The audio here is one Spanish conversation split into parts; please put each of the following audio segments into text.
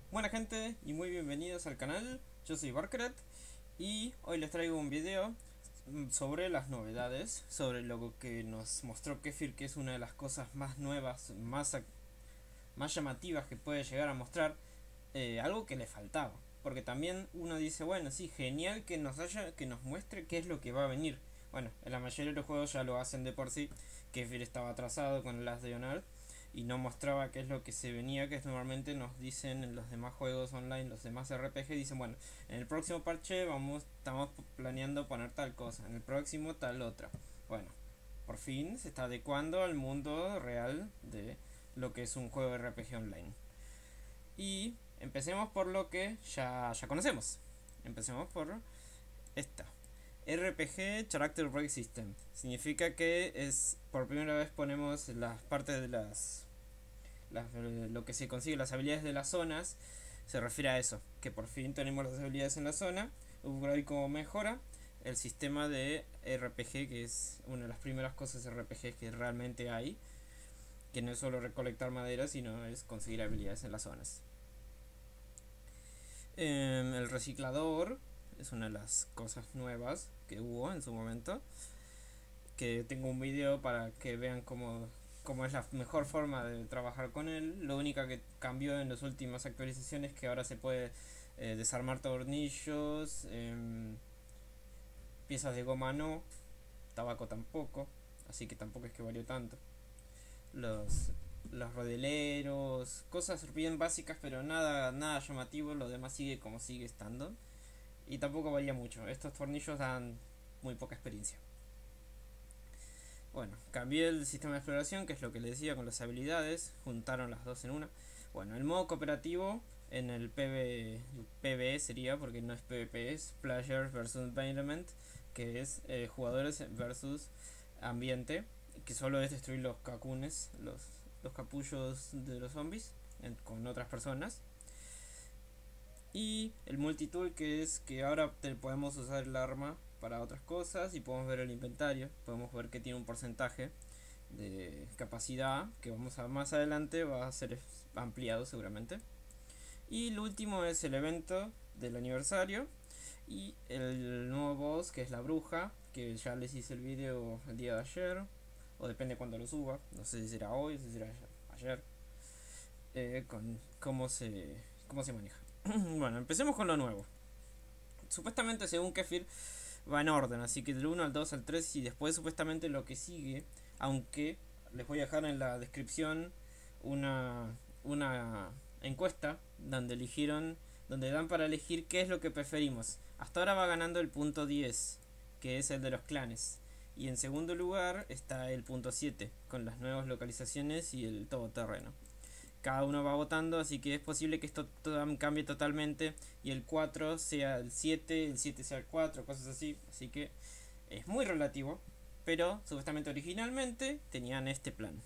Buena gente y muy bienvenidos al canal, yo soy Barkret y hoy les traigo un video sobre las novedades, sobre lo que nos mostró Kefir, que es una de las cosas más nuevas, más llamativas que puede llegar a mostrar, algo que le faltaba. Porque también uno dice, bueno, sí, genial que nos muestre qué es lo que va a venir. Bueno, en la mayoría de los juegos ya lo hacen de por sí. Kefir estaba atrasado con el Last de Honor y no mostraba qué es lo que se venía, que es normalmente nos dicen en los demás juegos online, los demás RPG, dicen, bueno, en el próximo parche estamos planeando poner tal cosa, en el próximo tal otra. Bueno, por fin se está adecuando al mundo real de lo que es un juego RPG online. Y empecemos por lo que ya conocemos. Empecemos por esta. RPG Character Break System. Significa que es por primera vez ponemos las partes de lo que se consigue, las habilidades de las zonas. Se refiere a eso, que por fin tenemos las habilidades en la zona. Upgrade como mejora el sistema de RPG, que es una de las primeras cosas RPG que realmente hay, que no es solo recolectar madera, sino es conseguir habilidades en las zonas. El reciclador es una de las cosas nuevas que hubo en su momento, que tengo un video para que vean cómo es la mejor forma de trabajar con él. Lo único que cambió en las últimas actualizaciones es que ahora se puede desarmar tornillos, piezas de goma no, tabaco tampoco, así que tampoco es que varió tanto. Los, los rodeleros, cosas bien básicas, pero nada llamativo. Lo demás sigue como sigue estando. Y tampoco varía mucho. Estos tornillos dan muy poca experiencia. Bueno, cambié el sistema de exploración, que es lo que les decía con las habilidades. Juntaron las dos en una. Bueno, el modo cooperativo en el PvE sería, porque no es PvP, es Players versus Environment, que es jugadores versus ambiente, que solo es destruir los cacunes, los capullos de los zombies con otras personas. Y el multitool, que es que ahora podemos usar el arma para otras cosas y podemos ver el inventario, podemos ver que tiene un porcentaje de capacidad que vamos a más adelante va a ser ampliado seguramente. Y el último es el evento del aniversario y el nuevo boss, que es la bruja, que ya les hice el video el día de ayer, o depende cuando lo suba, no sé si será hoy, si será ayer, con cómo se maneja. Bueno, empecemos con lo nuevo. Supuestamente, según Kefir, va en orden, así que del 1 al 2 al 3 y después supuestamente lo que sigue, aunque les voy a dejar en la descripción una encuesta donde dan para elegir qué es lo que preferimos. Hasta ahora va ganando el punto 10, que es el de los clanes. Y en segundo lugar está el punto 7, con las nuevas localizaciones y el todoterreno. Cada uno va votando, así que es posible que esto cambie totalmente y el 4 sea el 7 sea el 4, cosas así. Así que es muy relativo, pero supuestamente originalmente tenían este plan.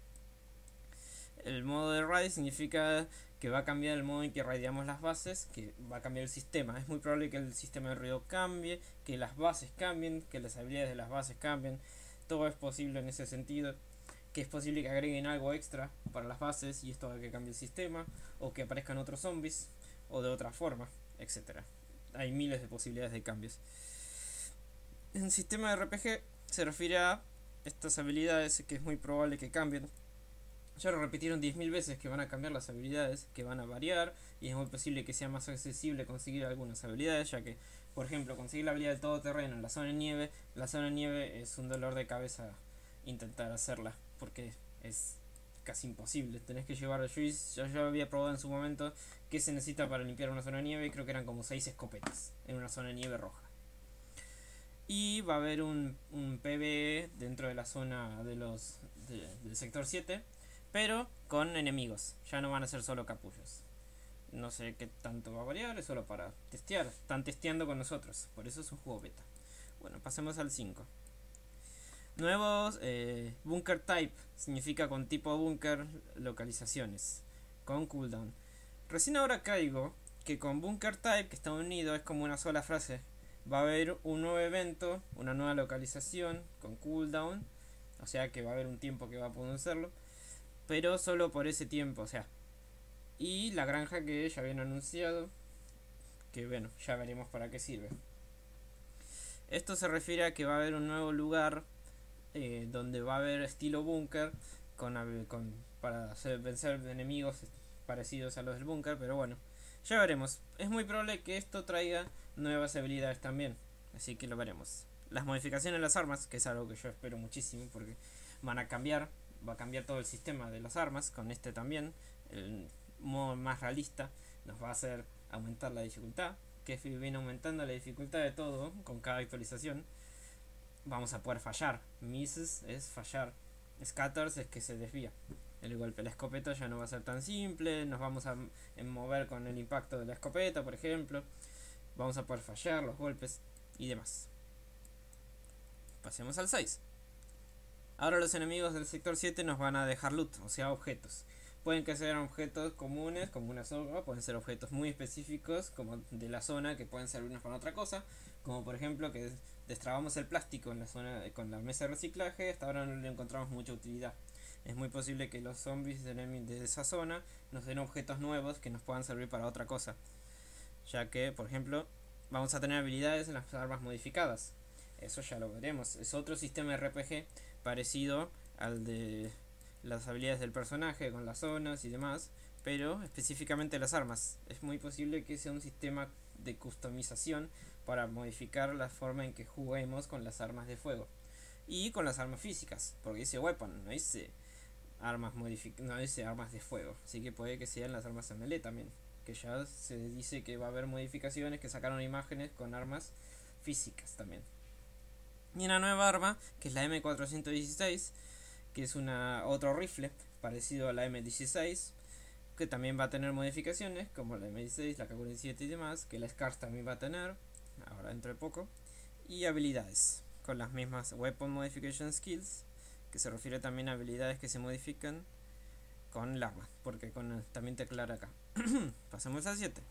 El modo de raid significa que va a cambiar el modo en que raideamos las bases, que va a cambiar el sistema. Es muy probable que el sistema de ruido cambie, que las bases cambien, que las habilidades de las bases cambien. Todo es posible en ese sentido, que es posible que agreguen algo extra para las bases y esto haga que cambie el sistema, o que aparezcan otros zombies, o de otra forma, etcétera. Hay miles de posibilidades de cambios. En sistema de RPG se refiere a estas habilidades que es muy probable que cambien. Ya lo repitieron 10.000 veces que van a cambiar las habilidades, que van a variar, y es muy posible que sea más accesible conseguir algunas habilidades, ya que, por ejemplo, conseguir la habilidad de todoterreno en la zona de nieve es un dolor de cabeza intentar hacerla, porque es casi imposible. Tenés que llevar yo había probado en su momento que se necesita para limpiar una zona de nieve, y creo que eran como 6 escopetas en una zona de nieve roja. Y va a haber un PvE dentro de la zona del sector 7, pero con enemigos. Ya no van a ser solo capullos. No sé qué tanto va a variar, es solo para testear. Están testeando con nosotros, por eso es un juego beta. Bueno, pasemos al 5. Nuevos Bunker Type, significa con tipo bunker localizaciones, con cooldown. Recién ahora caigo que con Bunker Type, que está unido, es como una sola frase. Va a haber un nuevo evento, una nueva localización con cooldown, o sea que va a haber un tiempo que va a poder hacerlo, pero solo por ese tiempo, o sea, Y la granja que ya habían anunciado, que bueno, ya veremos para qué sirve. Esto se refiere a que va a haber un nuevo lugar donde va a haber estilo búnker para vencer enemigos parecidos a los del búnker, pero bueno, ya veremos. Es muy probable que esto traiga nuevas habilidades también, así que lo veremos. Las modificaciones de las armas, que es algo que yo espero muchísimo porque van a cambiar, va a cambiar todo el sistema de las armas con este también. El modo más realista nos va a hacer aumentar la dificultad, que viene aumentando la dificultad de todo con cada actualización. Vamos a poder fallar. Misses es fallar. Scatters es que se desvía el golpe. La escopeta ya no va a ser tan simple. Nos vamos a mover con el impacto de la escopeta, por ejemplo. Vamos a poder fallar los golpes y demás. Pasemos al 6. Ahora los enemigos del sector 7 nos van a dejar loot, o sea, objetos. Pueden que sean objetos comunes, como una soga, pueden ser objetos muy específicos, como de la zona, que pueden servirnos para otra cosa. Como por ejemplo que destrabamos el plástico en la zona con la mesa de reciclaje, hasta ahora no le encontramos mucha utilidad. Es muy posible que los zombies de esa zona nos den objetos nuevos que nos puedan servir para otra cosa. Ya que, por ejemplo, vamos a tener habilidades en las armas modificadas. Eso ya lo veremos. Es otro sistema RPG parecido al de las habilidades del personaje con las zonas y demás, pero específicamente las armas. Es muy posible que sea un sistema de customización para modificar la forma en que juguemos con las armas de fuego y con las armas físicas, porque dice weapon, no dice no dice armas de fuego, así que puede que sean las armas de melee también, que ya se dice que va a haber modificaciones, que sacaron imágenes con armas físicas también. Y una nueva arma, que es la M416, que es otro rifle parecido a la M16, que también va a tener modificaciones, como la M16, la K47 y demás, que la SCARS también va a tener, ahora dentro de poco, y habilidades, con las mismas Weapon Modification Skills, que se refiere también a habilidades que se modifican con el arma, porque también te aclara acá. Pasamos al 7.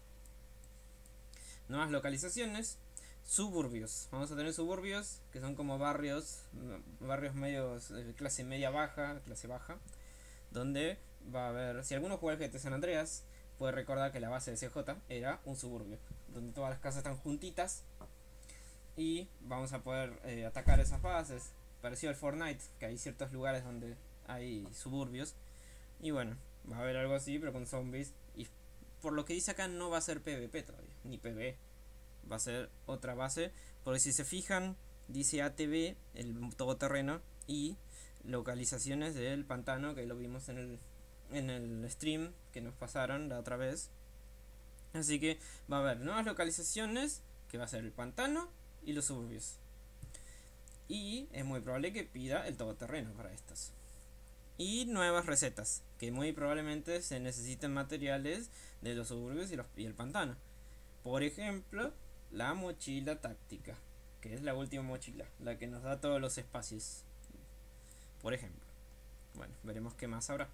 Nuevas localizaciones. Suburbios. Vamos a tener suburbios que son como barrios medios clase media baja, clase baja, donde va a haber, si alguno juega el GT San Andreas, puede recordar que la base de CJ era un suburbio, donde todas las casas están juntitas y vamos a poder atacar esas bases, parecido al Fortnite, que hay ciertos lugares donde hay suburbios, y bueno, va a haber algo así, pero con zombies, y por lo que dice acá no va a ser PvP todavía, ni PvE. Va a ser otra base, porque si se fijan dice ATV, el todoterreno, y localizaciones del pantano, que lo vimos en el stream que nos pasaron la otra vez. Así que va a haber nuevas localizaciones, que va a ser el pantano y los suburbios, y es muy probable que pida el todoterreno para estos. Y nuevas recetas, que muy probablemente se necesiten materiales de los suburbios y el pantano. Por ejemplo, la mochila táctica, que es la última mochila, la que nos da todos los espacios. Por ejemplo. Bueno, veremos qué más habrá.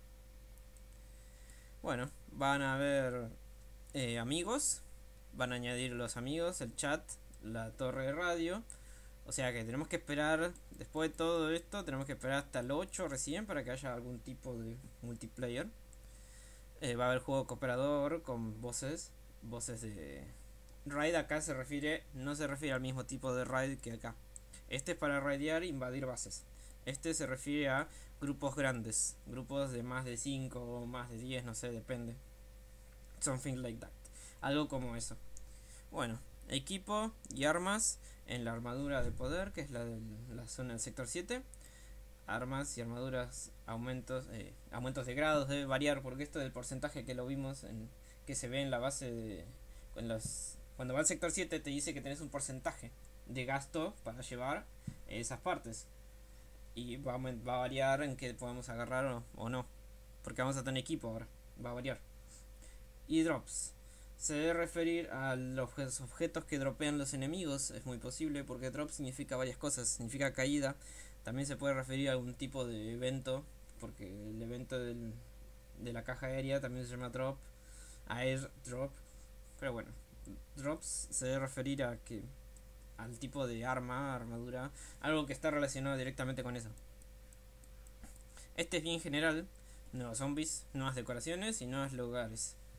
Bueno, van a haber amigos, van a añadir los amigos, el chat, la torre de radio. O sea que tenemos que esperar, después de todo esto, tenemos que esperar hasta el 8 recién para que haya algún tipo de multiplayer. Va a haber juego cooperador con voces de raid. Acá no se refiere al mismo tipo de raid que acá. Este es para raidear e invadir bases. Este se refiere a grupos grandes, grupos de más de 5 o más de 10, no sé, depende. Something like that. Algo como eso. Bueno, equipo y armas en la armadura de poder, que es la de la zona del sector 7. Armas y armaduras, aumentos de grados, debe variar, porque esto del porcentaje que lo vimos que se ve en la base cuando va al sector 7 te dice que tenés un porcentaje de gasto para llevar esas partes, y va a variar en que podemos agarrar o no, porque vamos a tener equipo ahora, va a variar. Y drops se debe referir a los objetos que dropean los enemigos, es muy posible, porque drop significa varias cosas, significa caída. También se puede referir a algún tipo de evento, porque el evento de la caja aérea también se llama drop, airdrop. Pero bueno, drops se debe referir al tipo de armadura, algo que está relacionado directamente con eso. Este es bien general: nuevos zombies, nuevas decoraciones y nuevos lugares.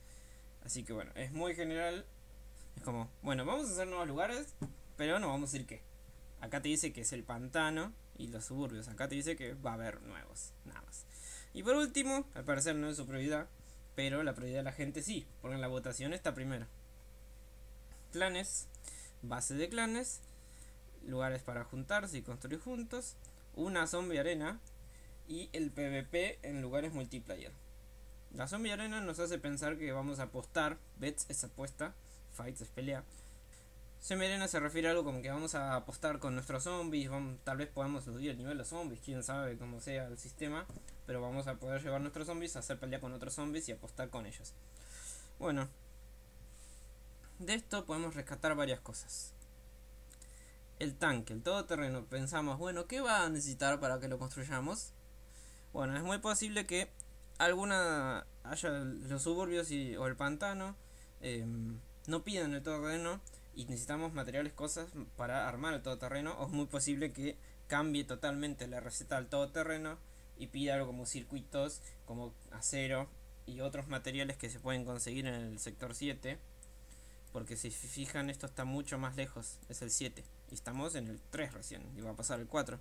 Así que bueno, es muy general. Es como, bueno, vamos a hacer nuevos lugares, pero no vamos a decir qué. Acá te dice que es el pantano y los suburbios. Acá te dice que va a haber nuevos, nada más. Y por último, al parecer no es su prioridad, pero la prioridad de la gente sí, porque en la votación está primero. Clanes, base de clanes, lugares para juntarse y construir juntos, una zombie arena y el PvP en lugares multiplayer. La zombie arena nos hace pensar que vamos a apostar, bets es apuesta, fights es pelea. Zombie arena se refiere a algo como que vamos a apostar con nuestros zombies, tal vez podamos subir el nivel de los zombies, quién sabe cómo sea el sistema, pero vamos a poder llevar nuestros zombies a hacer pelea con otros zombies y apostar con ellos. Bueno, de esto podemos rescatar varias cosas. El tanque, el todoterreno, pensamos, bueno, ¿qué va a necesitar para que lo construyamos? Bueno, es muy posible que alguna haya los suburbios o el pantano no pidan el todoterreno y necesitamos materiales, cosas para armar el todoterreno, o es muy posible que cambie totalmente la receta del todoterreno y pida algo como circuitos, como acero y otros materiales que se pueden conseguir en el sector 7, porque si se fijan esto está mucho más lejos, es el 7 y estamos en el 3 recién y va a pasar el 4.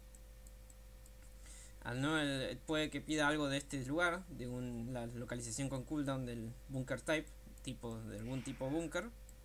Puede que pida algo de este lugar, de la localización con cooldown del bunker type, de algún tipo bunker,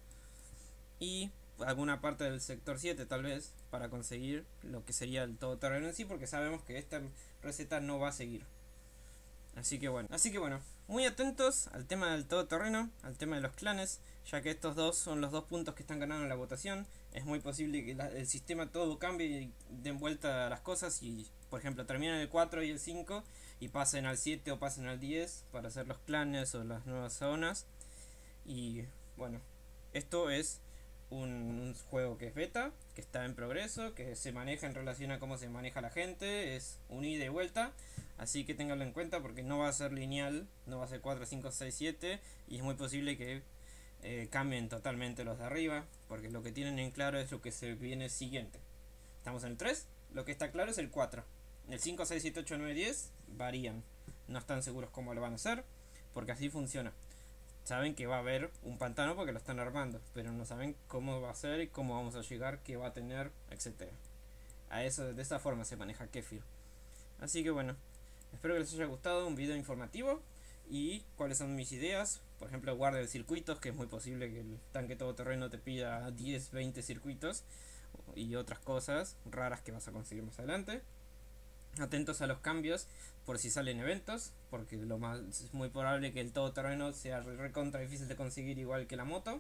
y alguna parte del sector 7 tal vez, para conseguir lo que sería el todoterreno en sí, porque sabemos que esta receta no va a seguir. Así que bueno, muy atentos al tema del todoterreno, al tema de los clanes, ya que estos dos son los dos puntos que están ganando en la votación. Es muy posible que el sistema todo cambie y den vuelta a las cosas y, por ejemplo, terminen el 4 y el 5 y pasen al 7 o pasen al 10 para hacer los clanes o las nuevas zonas. Y bueno, esto es un juego que es beta, que está en progreso, que se maneja en relación a cómo se maneja la gente, es un ida y vuelta, así que ténganlo en cuenta porque no va a ser lineal, no va a ser 4, 5, 6, 7 y es muy posible que cambien totalmente los de arriba, porque lo que tienen en claro es lo que se viene siguiente. Estamos en el 3, lo que está claro es el 4. El 5, 6, 7, 8, 9, 10 varían, no están seguros cómo lo van a hacer, porque así funciona. Saben que va a haber un pantano porque lo están armando, pero no saben cómo va a ser y cómo vamos a llegar, qué va a tener, etcétera. De esa forma se maneja Kefir. Así que bueno, espero que les haya gustado un video informativo y cuáles son mis ideas. Por ejemplo, guarda de circuitos, que es muy posible que el tanque todoterreno te pida 10, 20 circuitos y otras cosas raras que vas a conseguir más adelante. Atentos a los cambios por si salen eventos, porque es muy probable que el todoterreno sea recontra difícil de conseguir igual que la moto.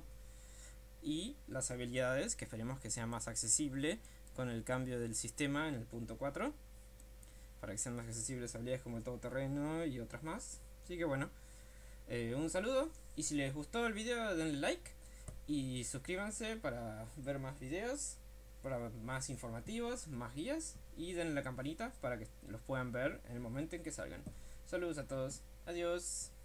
Y las habilidades, que esperemos que sea más accesible con el cambio del sistema en el punto 4, para que sean más accesibles habilidades como el todoterreno y otras más. Así que bueno, un saludo y si les gustó el video denle like y suscríbanse para ver más videos, para más informativos, más guías y denle la campanita para que los puedan ver en el momento en que salgan. Saludos a todos, adiós.